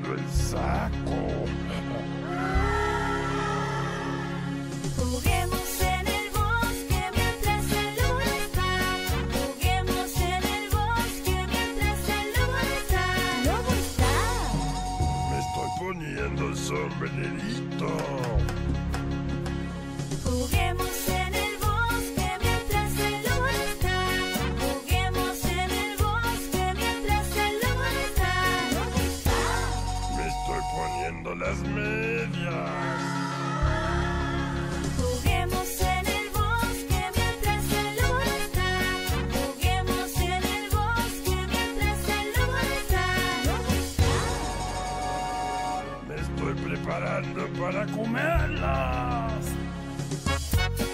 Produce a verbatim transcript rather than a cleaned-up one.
quitando el saco. Juguemos en el bosque mientras el luna está. Juguemos en el bosque mientras el luna está. ¡Lobo está! Me estoy poniendo el sombrerito. Juguemos en el bosque mientras el luna está. Juguemos en el bosque mientras el luna está. ¡Lobo está! Me estoy poniendo las medias. Juguemos en el bosque mientras el luna está. Juguemos en el bosque mientras el luna está. ¡Lobo está! Me estoy preparando para comerlas.